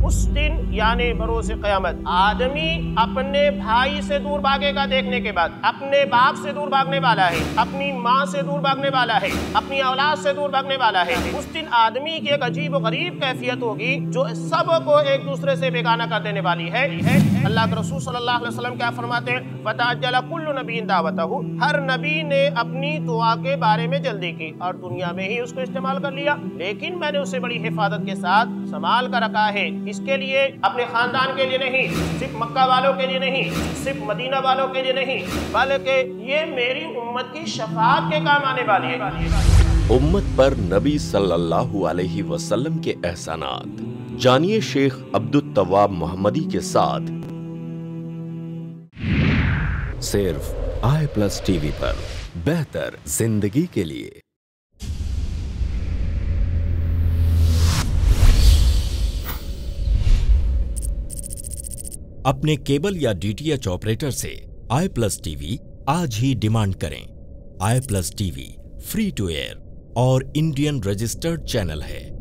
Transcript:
उस दिन यानी बरोज़ क़यामत आदमी अपने भाई से दूर भागेगा, देखने के बाद अपने बाप से दूर भागने वाला है, अपनी माँ से दूर भागने वाला है, अपनी औलाद से दूर भागने वाला है। उस दिन आदमी की एक अजीब व गरीब कैफियत होगी जो सबको एक दूसरे से बेगाना कर देने वाली है। अल्लाह के रसूल सल्लल्लाहु अलैहि वसल्लम क्या फरमाते हैं, फतअज्जल कुल्लु नबीन दावतहु, हर नबी ने अपनी दुआ के बारे में जल्दी की और दुनिया में ही उसको इस्तेमाल कर लिया, लेकिन मैंने उसे बड़ी हिफाजत के साथ संभाल कर रखा है। इसके लिए अपने खानदान के लिए नहीं, सिर्फ मक्का वालों के लिए नहीं, सिर्फ मदीना वालों के लिए नहीं, बल्कि ये मेरी उम्मत की शफाअत के काम आने वाली है। उम्मत पर नबी सल्लल्लाहु अलैहि वसल्लम के एहसानात जानिए शेख अब्दुल तव्वाब मोहम्मदी के साथ सिर्फ i+ टीवी पर, बेहतर जिंदगी के लिए। अपने केबल या DTH ऑपरेटर से i+ टीवी आज ही डिमांड करें। i+ TV free to air और इंडियन रजिस्टर्ड चैनल है।